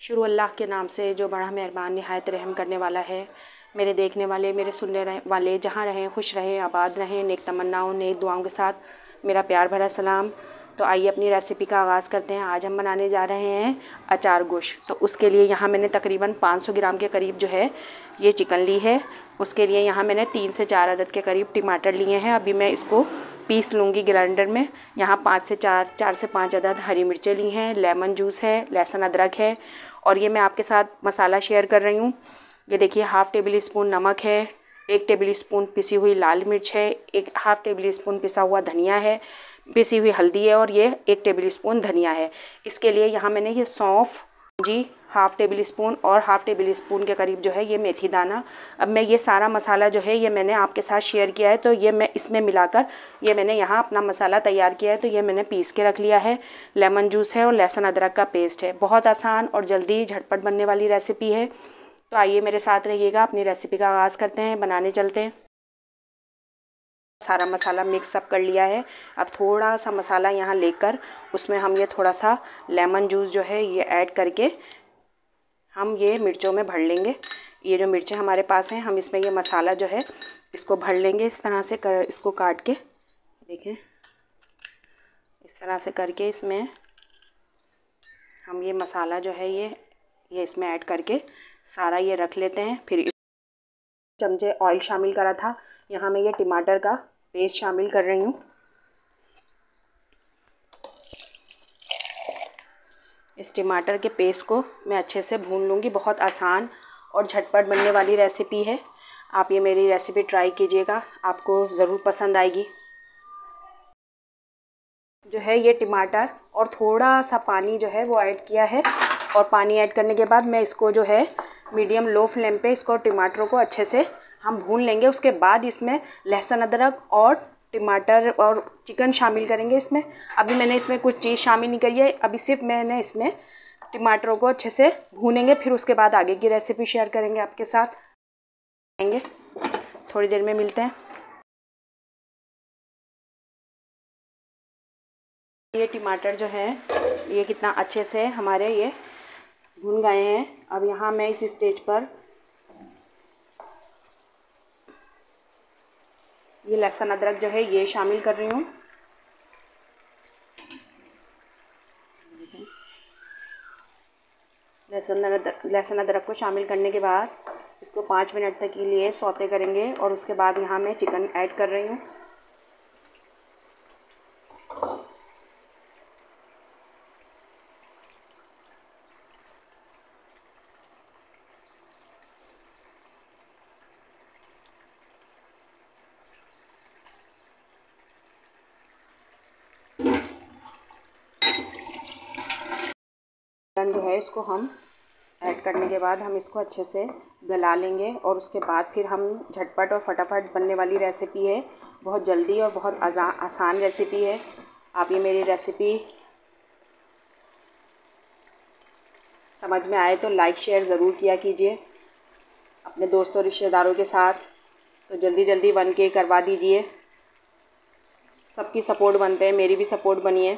शुरू अल्लाह के नाम से जो बड़ा मेहरबान निहायत रहम करने वाला है। मेरे देखने वाले, मेरे सुनने वाले जहाँ रहें खुश रहें, आबाद रहें, नेक तमन्नाओं नेक दुआओं के साथ मेरा प्यार भरा सलाम। तो आइए अपनी रेसिपी का आगाज़ करते हैं। आज हम बनाने जा रहे हैं अचार गोश्त। तो उसके लिए यहाँ मैंने तकरीबन 500 ग्राम के करीब जो है ये चिकन ली है। उसके लिए यहाँ मैंने 3 से 4 अदद के करीब टमाटर लिए हैं। अभी मैं इसको पीस लूँगी ग्राइंडर में। यहाँ 4 से 5 अदद हरी मिर्चें ली हैं, लेमन जूस है, लहसुन अदरक है और ये मैं आपके साथ मसाला शेयर कर रही हूँ। ये देखिए, हाफ़ टेबल स्पून नमक है, 1 टेबल स्पून पिसी हुई लाल मिर्च है, एक हाफ़ टेबल स्पून पिसा हुआ धनिया है, पिसी हुई हल्दी है और ये 1 टेबल स्पून धनिया है। इसके लिए यहाँ मैंने ये सौंफ जी हाफ़ टेबल स्पून और हाफ़ टेबल स्पून के करीब जो है ये मेथी दाना। अब मैं ये सारा मसाला जो है ये मैंने आपके साथ शेयर किया है, तो ये मैं इसमें मिलाकर ये मैंने यहाँ अपना मसाला तैयार किया है। तो ये मैंने पीस के रख लिया है। लेमन जूस है और लहसुन अदरक का पेस्ट है। बहुत आसान और जल्दी झटपट बनने वाली रेसिपी है। तो आइए मेरे साथ रहिएगा, अपनी रेसिपी का आगाज़ करते हैं, बनाने चलते हैं। सारा मसाला मिक्स अप कर लिया है। अब थोड़ा सा मसाला यहाँ लेकर उसमें हम ये थोड़ा सा लेमन जूस जो है ये ऐड करके हम ये मिर्चों में भर लेंगे। ये जो मिर्चें हमारे पास हैं, हम इसमें ये मसाला जो है इसको भर लेंगे। इस तरह से इसको काट के देखें, इस तरह से करके इसमें हम ये मसाला जो है ये इसमें ऐड करके सारा ये रख लेते हैं। फिर चमचे ऑयल शामिल करा था, यहाँ मैं ये टमाटर का पेस्ट शामिल कर रही हूँ। इस टमाटर के पेस्ट को मैं अच्छे से भून लूँगी। बहुत आसान और झटपट बनने वाली रेसिपी है। आप ये मेरी रेसिपी ट्राई कीजिएगा, आपको ज़रूर पसंद आएगी। जो है ये टमाटर और थोड़ा सा पानी जो है वो ऐड किया है और पानी ऐड करने के बाद मैं इसको जो है मीडियम लो फ्लेम पे इसको टमाटरों को अच्छे से हम भून लेंगे। उसके बाद इसमें लहसुन अदरक और टमाटर और चिकन शामिल करेंगे इसमें। अभी मैंने इसमें कुछ चीज़ शामिल नहीं करी है, अभी सिर्फ मैंने इसमें टमाटरों को अच्छे से भूनेंगे। फिर उसके बाद आगे की रेसिपी शेयर करेंगे आपके साथ। थोड़ी देर में मिलते हैं। ये टमाटर जो है ये कितना अच्छे से हमारे ये भून गए हैं। अब यहाँ मैं इस स्टेज पर ये लहसुन अदरक जो है ये शामिल कर रही हूँ। लहसुन अदरक को शामिल करने के बाद इसको 5 मिनट तक के लिए सौते करेंगे और उसके बाद यहाँ मैं चिकन ऐड कर रही हूँ। चिकन जो है इसको हम ऐड करने के बाद हम इसको अच्छे से गला लेंगे और उसके बाद फिर हम झटपट और फटाफट बनने वाली रेसिपी है। बहुत जल्दी और बहुत आसान रेसिपी है। आप ये मेरी रेसिपी समझ में आए तो लाइक शेयर ज़रूर किया कीजिए अपने दोस्तों रिश्तेदारों के साथ। तो जल्दी जल्दी बन के करवा दीजिए। सबकी सपोर्ट बनते हैं, मेरी भी सपोर्ट बनिए।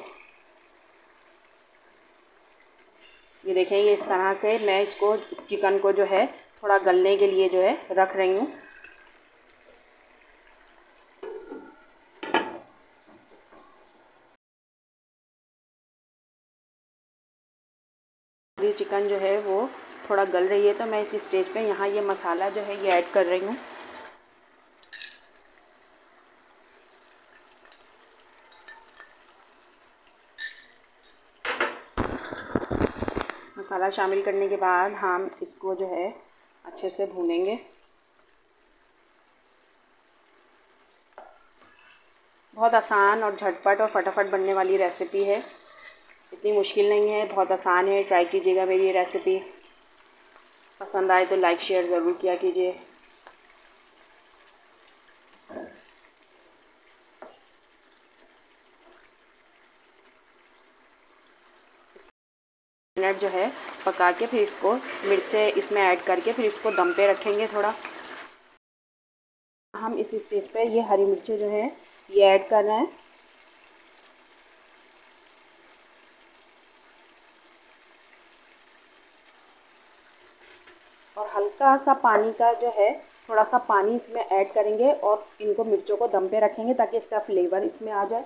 ये देखें, ये इस तरह से मैं इसको चिकन को जो है थोड़ा गलने के लिए जो है रख रही हूँ। ये चिकन जो है वो थोड़ा गल रही है, तो मैं इस स्टेज पे यहाँ ये मसाला जो है ये ऐड कर रही हूँ। मसाला शामिल करने के बाद हम इसको जो है अच्छे से भूनेंगे। बहुत आसान और झटपट और फटाफट बनने वाली रेसिपी है। इतनी मुश्किल नहीं है, बहुत आसान है। ट्राई कीजिएगा मेरी ये रेसिपी। पसंद आए तो लाइक शेयर ज़रूर किया कीजिए। मिनट जो है पका के फिर इसको मिर्चें इसमें ऐड करके फिर इसको दम पे रखेंगे थोड़ा। हम इस स्टेज पे ये हरी मिर्चें जो है ये ऐड कर रहे हैं। और हल्का सा पानी का जो है, थोड़ा सा पानी इसमें ऐड करेंगे और इनको मिर्चों को दम पे रखेंगे ताकि इसका फ्लेवर इसमें आ जाए।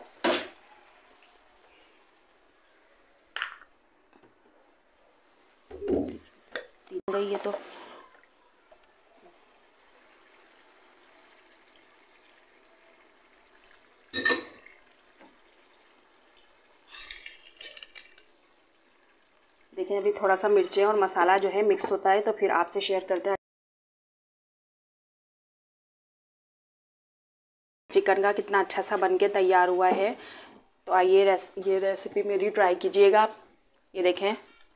गई है तो देखिए, अभी थोड़ा सा मिर्चें और मसाला जो है मिक्स होता है तो फिर आपसे शेयर करते हैं चिकन का कितना अच्छा सा बन के तैयार हुआ है। तो आइए ये रेसिपी मेरी ट्राई कीजिएगा आप। ये देखें,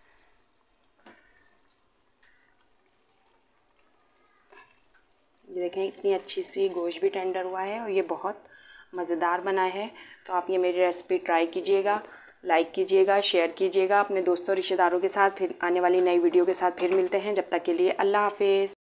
इतनी अच्छी सी गोश्त भी टेंडर हुआ है और ये बहुत मज़ेदार बना है। तो आप ये मेरी रेसिपी ट्राई कीजिएगा, लाइक कीजिएगा, शेयर कीजिएगा अपने दोस्तों रिश्तेदारों के साथ। फिर आने वाली नई वीडियो के साथ फिर मिलते हैं। जब तक के लिए अल्लाह हाफिज़।